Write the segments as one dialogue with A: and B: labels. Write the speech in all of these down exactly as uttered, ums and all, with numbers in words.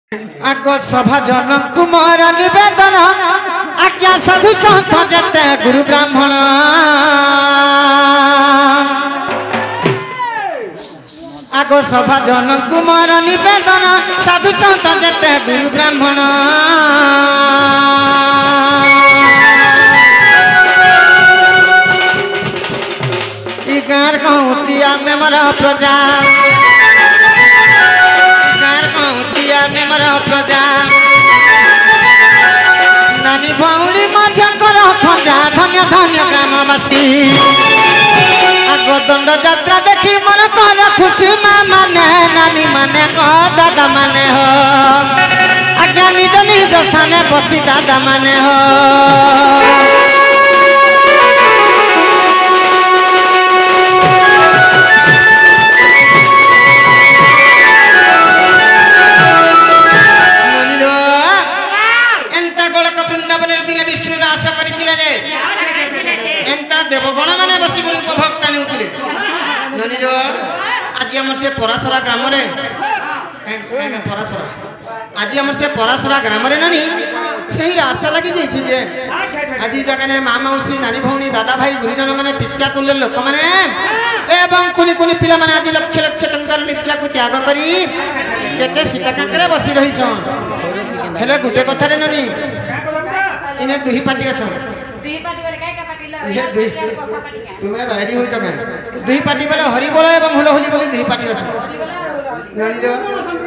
A: आगो सभा जन कुमार निवेदन आज्ञा साधु संत जते गुरु ब्राह्मण आगो सभा जन कुमार निवेदन साधु संत जते गुरु ब्राह्मण ई गार कहूतिया में मरा प्रजा प्रजा नानी भौली मध्य कर खंजा धन्य धन्य ग्रामवासी आगो दंड यात्रा देखी मन कर खुशी माँ माने नानी माने कह दादा माने हो आज्ञा निज निज स्थाने बसी दादा माने हो देवगण मैंने बस उपभोक्ता नहीं आज आम से परासरा ग्राम परासरा आज आम से परासरा ग्राम नानी से आशा लगी जाइए आज जगह माँ मौसी नानी भौणी दादा भाई गुरुजन मैंने पिता तुल्य लोक मैंने एवं कुनि कुनि पिला माने आज लक्ष लक्ष टंकार निद्रा को त्याग करी केते सीता कांकरे बसी रही छन हेले गुटे कथा रे नानी इने दुही पाटी अछन दुही पाटी वाले काय का पाटी ये दुही तुम्हें बाहरी हो जगह दुही पाटी वाले हरि बोल एवं हुलो हुली बोली दुही पाटी अछन नानी रे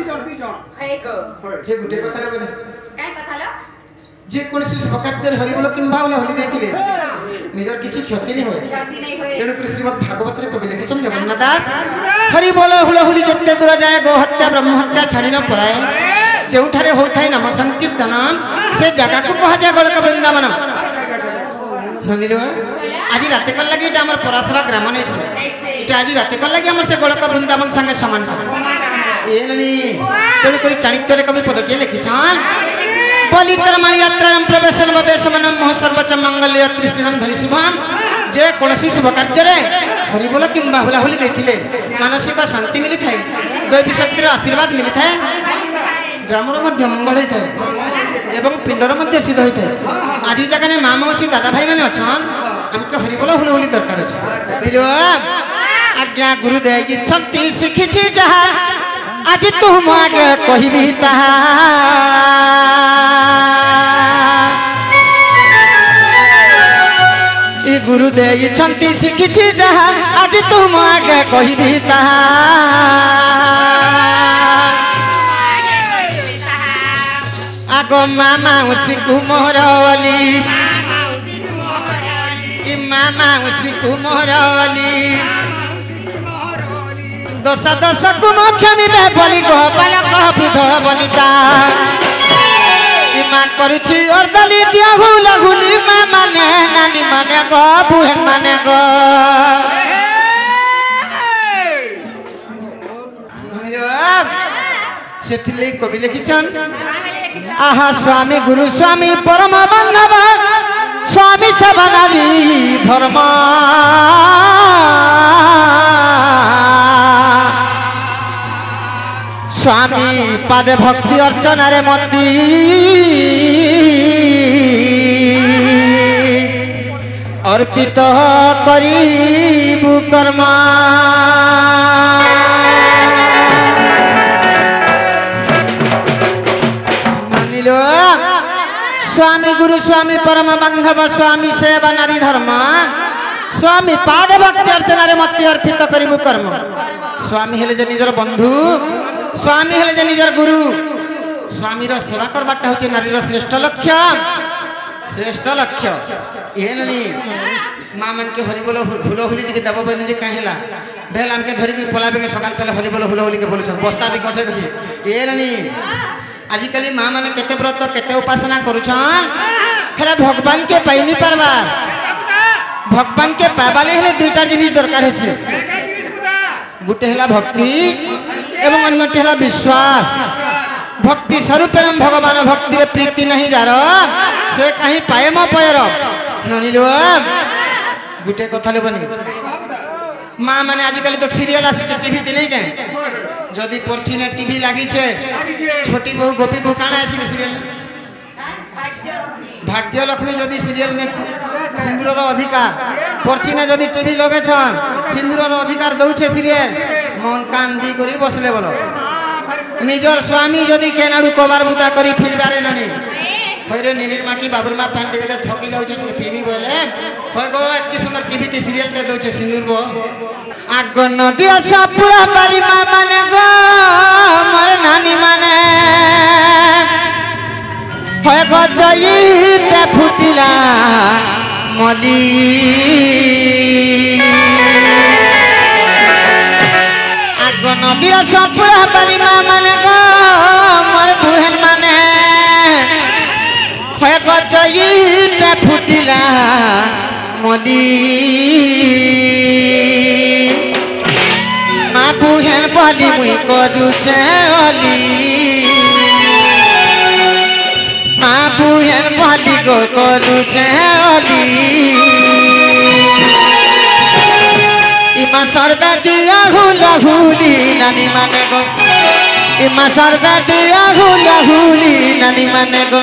A: जे गुटे कथा रे बोली काय कथा लो जे कोनसी प्रकार हरि बोल किंबा हुलो हुली देथिले निजर किछि क्षति नहीं होय क्षति नहीं होय तेनु श्रीमद् भागवत रे कवि लिखिछन जगन्नाथ दास हरि बोल हुलो हुली जत्ते दूर जाए गो हत्या ब्रह्म हत्या छाड़ी न पराए जोठारे होथाय नाम संकीर्तन से जगह को कहा जाए गोलक वृंदावन ननिलो आज रात कर लगी हमर परासरा ग्राम नै इटा आज रात कर लगी हमर से गोलक वृंदावन संगे समान ए ननी तेनु करी चाणिक्य रे कवि पदटे लिखिछन बलि कर्मण यात्रा प्रवेशन ववेशमन मोह सर्वच मंगल्य त्रिस्तिनम धरि शुभम जे कोनसी शुभ कार्य रे हरि बोल किंबा हुला हुली देथिले मानसिक शांति मिली थाए दैवी शक्तिर आशीर्वाद मिली थाए ग्रामर मध्य मंगल होता है एवं पिंडर मध्य सिद्ध होता है आज जगह माँ मौसी दादा भाई मैंने अच्छन हमको हरिबोल हुल हुली दरकार अच्छे आज्ञा गुरुदेव इच्छन्ति शिखिछि जहा आज तुम आगे कहबी ताहा ई गुरुदेव इच्छन्ति शिखिछि जहा आज तुम आगे कहबी ताहा आगो मामा उसी कुमोरवली ई मामा उसी कुमोरवली दस दस कुमो क्षमी बे बोली गोपाल कह बुध बनिता ई मां करूची अर्दली दिया हुला हुली मां माने नानी माने गो बुहेन माने गो सेथिले कवि लिखिछन आहा स्वामी गुरु स्वामी परम बांधव स्वामी सबनाली धर्म स्वामी पादे भक्ति अर्चना रे मती अर्पित करीबु कर्म स्वामी गुरु स्वामी परम बांधव स्वामी सेवा नारी धर्म स्वामी पाद भक्ति अर्चना रे मती अर्पित करिबु कर्म स्वामी हेले जे निजर बंधु स्वामी हेले जे निजर गुरु स्वामी रो सेवा करबाटा होचे नारी रो श्रेष्ठ लक्ष्य श्रेष्ठ लक्ष्य ए ननी मां मन के हरि बोलो हुलो हुली टिके दबो बन जे काहेला भेल हमके धरि के पलाबे के सकाल पहले हरि बोलो हुलो हुली के बोलछन बस्ता दे कठे देखि ए ननी आजिकल माँ मैंने केते व्रत केते उपासना करुछन हेला भगवान के पाई नहीं पारबा भगवान के पाबाले हेले दुईटा जिनिस दरकार है गुटे हेला भक्ति एवं अन्यटे हेला विश्वास भक्ति स्वरूपेण भगवान भक्ति रे प्रीति नहीं जार से कहीं पाए म पयर ननिलो गुटे कथा लेबनी माँ मैंने आजिकल तो सीरियल आसी टीवी नहीं के যদি পরছিনে টিভি লাগিছে ছোটি বউ গোপী বউ কানা আসিলে সিরিয়াল ভাগ্যলক্ষ্মী যদি সিরিয়াল নে সিন্দুরর অধিকার পরছিনে যদি টিভি লগেছন সিন্দুরর অধিকার দউছে সিরিয়াল মন কান দি করি বসলে বলো নিজর স্বামী যদি কেনাড়ু কবার বুতা করি ফিরবারে ননি হইরে নীলির মা কি বাবুর মা প্যান্ট টিকে ঠকি যাচ্ছে টিকে পিমি বলে হয় গো এত সুন্দর টিভিতে সিরিয়ালটা দউছে সিন্দুর বউ আগ নদী সাপুরা বালি মা মানে গো মোর নানি মানে হয় গো জয়িতে ফুটিলা মলি আগ নদী সাপুরা বালি মা মানে গো মোর বুহেন মানে হয় গো জয়িতে ফুটিলা মলি মা বুহেন বলি মুই করুছে অলি মা বুহেন বলি গো করুছে অলি ইমা সর্বে দিয়া হুলা হুলি নানি মানে গো ইমা সর্বে দিয়া হুলা হুলি নানি মানে গো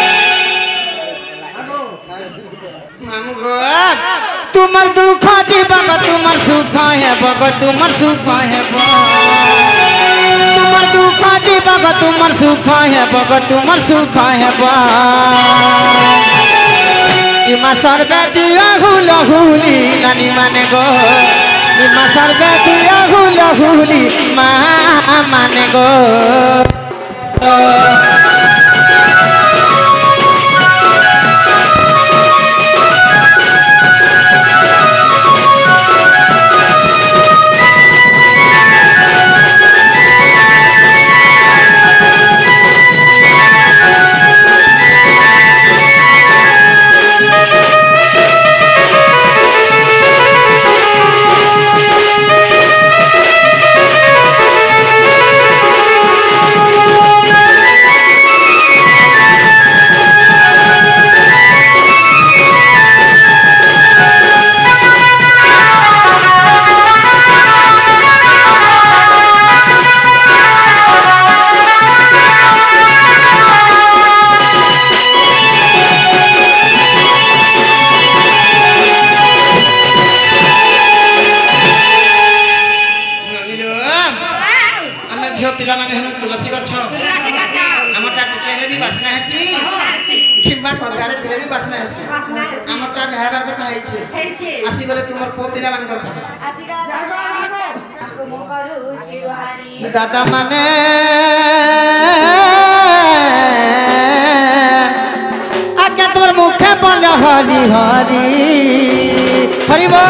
A: মামু গো তোমার দুঃখ জীবক তোমার সুখ হেব গো তোমার সুখ হেব তোমার দুঃখ জীবক তোমার সুখ হেব গো তোমার সুখ হেব ইমা সর্বে দিয়া হুল হুলি নানি মানে গো ইমা সর্বে দিয়া হুল হুলি মা মানে গো तुलसी गछ आमटा टिके हेले भी बासना हेसी किंबा खरगाड़े थिले भी बासना हेसी आमटा जाहबार कथा हेछि आसी गले तुमर पो पिला मान कर दादा माने आके तोर मुखे बोल हली हली हरि बोल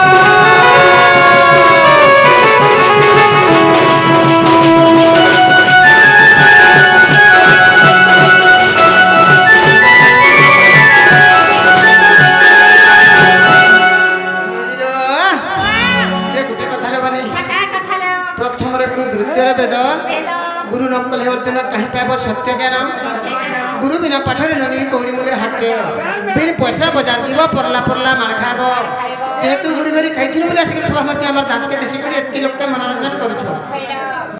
A: गुरु नकल अर्जुन कहीं पाब सत्य ज्ञान गुरु बिना पाठरे ननी कौड़ी मूल्य हटे बिन पैसा बजार जीव परला परला मार खाब जेहेतु गुरु घरी खाई बोले आसिक सभा मध्य दाँत के देखिक लोक मनोरंजन करुछ।